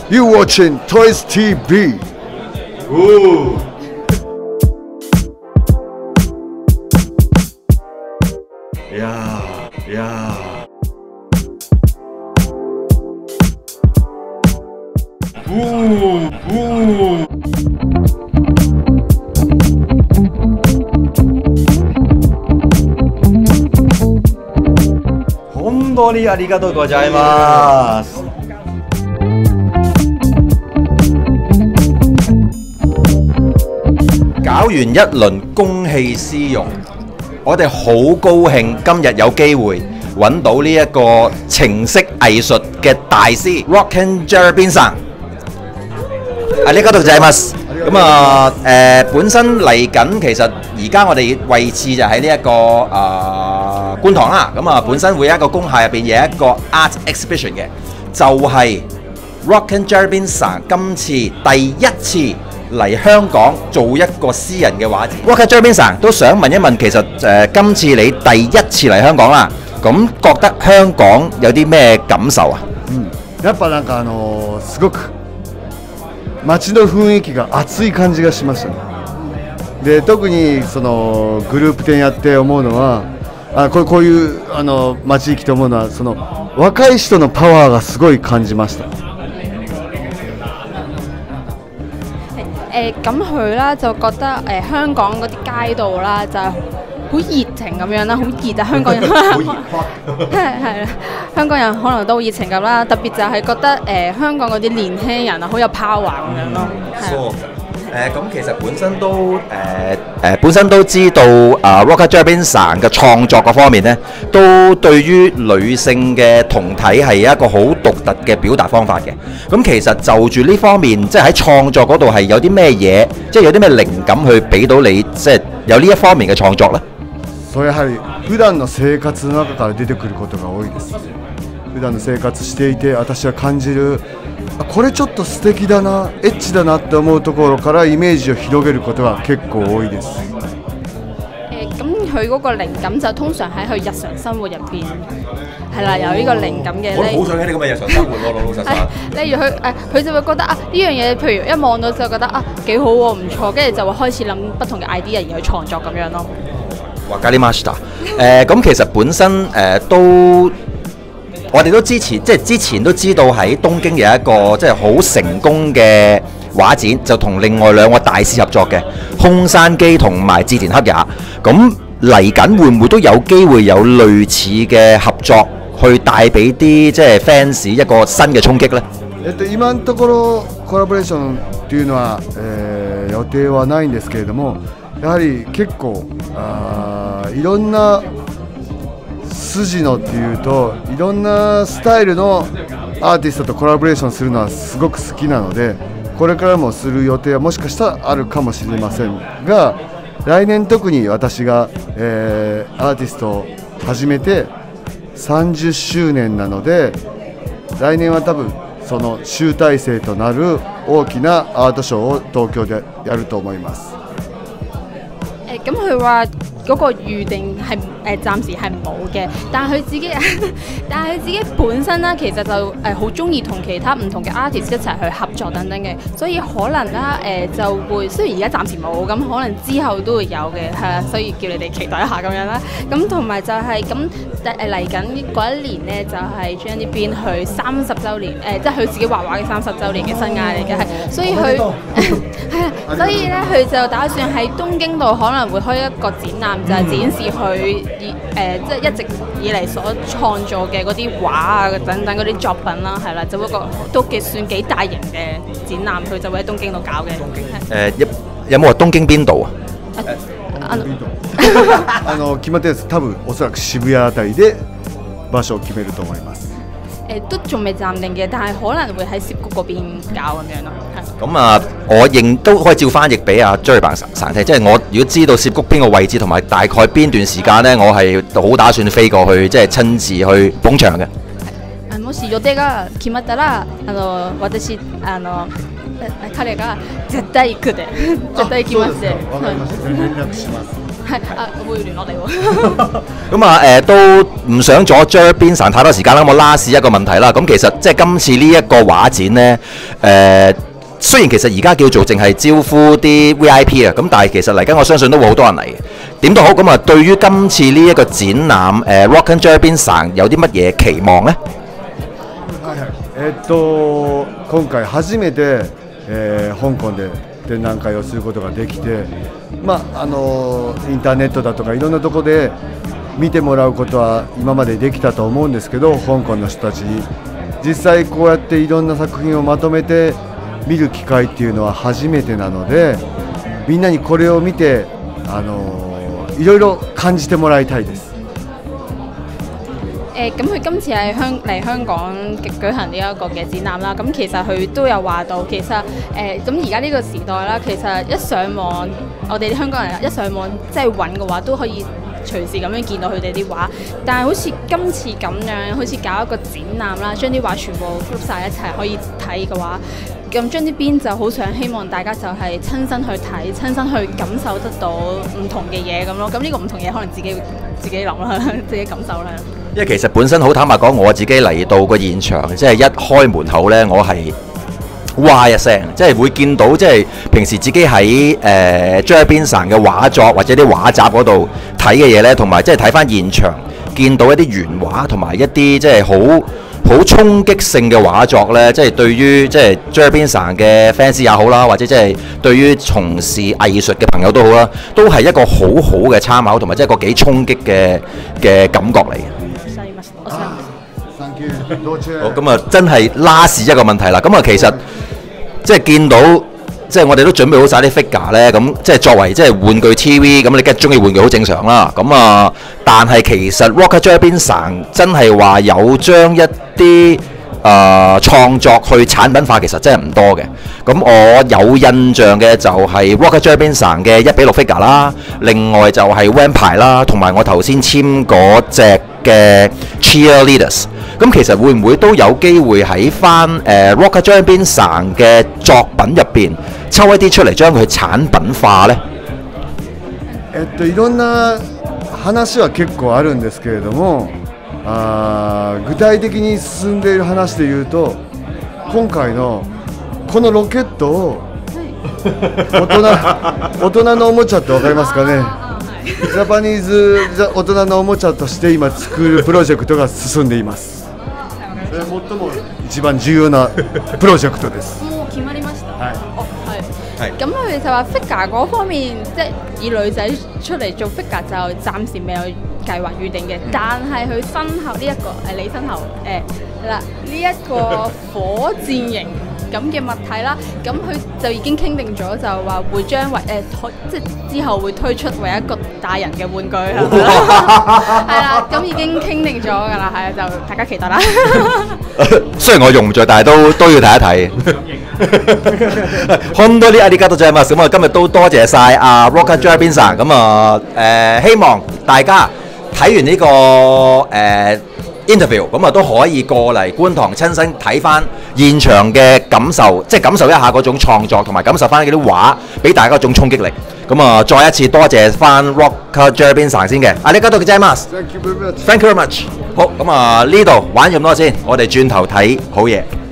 You watching Toys TV. Ooh. Yeah. 本当にありがとうございます。搞完一輪公器私用，我哋好高興今日有機會揾到呢一個情色藝術嘅大師 Rockin Jeremy さん。ありがとうございます。咁啊本身嚟緊其實而家我哋位置就喺呢一個觀塘啦。咁啊本身會有一個工廈入邊有一個 art exhibition 嘅，就係 Rockin Jeremy さん今次第一次嚟香港做一個私人嘅畫展。Rockin Jeremy さん都想問一問，其實今次你第一次嚟香港啦，咁覺得香港有啲咩感受啊？ やっぱなんかすごく街の雰囲気が熱い感じがしましたね。で特にそのグループ展やって思うのはこういう街行きと思うのはその若い人のパワーがすごい感じました。 咁佢啦就覺得香港嗰啲街道啦就係好熱情咁樣啦，好熱啊！香港人係啦，香港人可能都好熱情咁啦，特別就係覺得香港嗰啲年輕人啊好有 power 咁樣咯。 咁其實本身都知道Rockin Jeremy さん嘅創作嗰方面咧，都對於女性嘅胴體係一個好獨特嘅表達方法嘅。咁其實就住呢方面，即係喺創作嗰度係有啲咩嘢，即係有啲咩靈感去俾到你，即係有呢一方面嘅創作咧？ そうやはり普段の生活の中から出てくることが多いです。普段の生活していて私は感じるこれちょっと素敵だnaエッチだなって思うところからイメージを広げることが結構多いです。 咁佢嗰個靈感就通常喺佢日常生活入邊係啦，有呢個靈感嘅。 我好想喺呢咁嘅日常生活咯，老老實實。 例如佢就會覺得呢樣嘢，譬如一望到就覺得幾好喎，唔錯，跟住就會開始諗不同嘅 idea 而去創作咁樣咯。 わかりました。咁其實本身都。我哋都之前都知道喺東京有一個即係好成功嘅畫展，就同另外兩個大師合作嘅空山基同埋志田克也。咁嚟緊會唔會都有機會有類似嘅合作，去帶俾啲即係 fans 一個新嘅衝擊呢？ 今のところコラボレーションというのは、予定はないんですけれども、やはり結構いろんな筋のっていうといろんなスタイルのアーティストとコラボレーションするのはすごく好きなので、これからもする予定はもしかしたらあるかもしれませんが、来年特に私が、アーティストを始めて30周年なので、来年は多分その集大成となる大きなアートショーを東京でやると思います。 咁佢話嗰個預定係暫時係冇嘅，但係佢自己本身啦，其實就好中意同其他唔同嘅 artist 一齊去合作等等嘅，所以可能啦就會雖然而家暫時冇，咁可能之後都會有嘅，係啊，所以叫你哋期待一下咁樣啦。咁同埋就係咁嚟緊嗰一年咧，就係 Jenny Bean 去30週年，即係佢自己畫畫嘅30週年嘅生涯嚟嘅，係，所以佢係啊，所以咧佢就打算喺東京度可能會開一個展覽，就係展示佢即係一直以嚟所創造嘅嗰啲畫啊等等嗰啲作品啦，係啦，就嗰個都算幾大型嘅展覽，佢就會喺東京度搞嘅。 有冇話東京邊度啊？ 決まってるんです。多分おそらく渋谷あたりで場所を決めると思います。 都仲未暫定嘅，但係可能會喺涉谷嗰邊搞咁樣咯。 咁我亦都可以照翻譯俾阿 Jeremy さん聽，即係我如果知道涉谷邊個位置同埋大概邊段時間咧，我係好打算飛過去，即係親自去捧場嘅。 もし予定が決まったら、私彼が絶対行くで、絶対行きます。 わかりました。連絡します。 係會聯絡你喎。 咁啊都唔想阻 J.Bin 神太多時間啦，我 last 一個問題啦。咁其實即係今次呢一個畫展呢，雖然其實而家叫做淨係招呼啲 V.I.P 啊，咁但係其實嚟緊我相信都會好多人嚟嘅。點都好，咁啊對於今次呢一個展覽Rock and J.Bin 神有啲乜嘢期望呢？ 今回初めて、香港で展覧会をすることができて、インターネットだとかいろんなところで見てもらうことは今までできたと思うんですけど、香港の人たちに実際こうやっていろんな作品をまとめて見る機会っていうのは初めてなので、みんなにこれを見ていろいろ感じてもらいたいです。 咁佢今次係嚟香港舉行呢一個嘅展覽啦，咁其實佢都有話到，其實咁而家呢個時代啦，其實一上網，我哋香港人一上網即係揾嘅話，都可以隨時咁樣見到佢哋啲畫。但係好似今次咁樣，好似搞一個展覽啦，將啲畫全部 group 晒一齊可以睇嘅話，咁將啲邊就好想希望大家就係親身去睇，親身去感受得到唔同嘅嘢咁咯。咁呢個唔同嘢可能自己諗啦，自己感受啦。 因為其實本身好坦白講，我自己嚟到個現場，即係一開門口呢，我係哇一聲，即係會見到即係平時自己喺J.Bin 神嘅畫作或者啲畫集嗰度睇嘅嘢呢，同埋即係睇翻現場見到一啲原畫同埋一啲即係好衝擊性嘅畫作呢，即係對於即係J.Bin 神嘅 fans 也好啦，或者即係對於從事藝術嘅朋友都好啦，都係一個好好嘅參考同埋即係一個幾衝擊嘅感覺嚟嘅。好，咁啊，真係 last 一個問題啦。咁啊，其實即係見到，即係我哋都準備好晒啲 figure 咧。咁即係作為即係玩具 TV，咁你梗係中意玩具好正常啦。咁啊，但係其實 Rock J.Bin 神真係話有將一啲創作去產品化，其實真係唔多嘅。咁我有印象嘅就係 Rock J.Bin 神嘅1:6 figure 啦，另外就係 Vampire 啦，同埋我頭先簽嗰隻嘅 Cheerleaders。咁其實會唔會都有機會喺翻Rock J.Bin 神嘅作品入邊抽一啲出嚟，將佢產品化呢？ いろんな話は結構あるんですけれども、具体的に進んでいる話でいうと、今回のこのロケットを大人のおもちゃって分かりますかね。ジャパニーズ大人のおもちゃとして今作るプロジェクトが進んでいます。それは最も一番重要なプロジェクトです。 もう決まりました。 はい。 係。咁佢就話 figure 嗰方面，即係以女仔出嚟做 figure 就暫時未有計劃預定嘅，但係佢身後呢一個你身後嗱呢一個火箭型咁嘅物體啦，咁佢就已經傾定咗，就話會將即係之後會推出為一個大人嘅玩具係咪啦？係啦，咁已經傾定咗㗎啦，係啊，就大家期待啦。 雖然我用唔着，但係都要睇一睇。本當啲ありがとうございます。咁啊，今日都多謝晒阿 Rock J.Bin 神。咁啊希望大家睇完呢個interview， 咁啊都可以過嚟觀塘親身睇翻現場嘅感受，即係感受一下嗰種創作，同埋感受翻嗰啲畫，俾大家嗰種衝擊力。咁啊，再一次多謝翻 Rock J.Bin 神先嘅。ありがとうございます。Thank you very much。好，咁啊呢度玩咁多先，我哋轉頭睇好嘢。